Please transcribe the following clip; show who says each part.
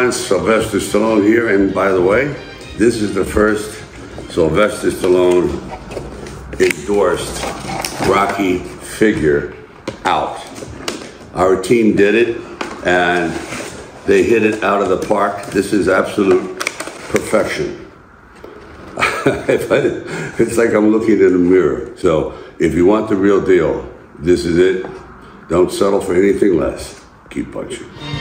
Speaker 1: friends, Sylvester Stallone here, and by the way, this is the first Sylvester Stallone endorsed Rocky figure out. Our team did it, and they hit it out of the park. This is absolute perfection. It's like I'm looking in a mirror. So if you want the real deal, this is it. Don't settle for anything less. Keep punching.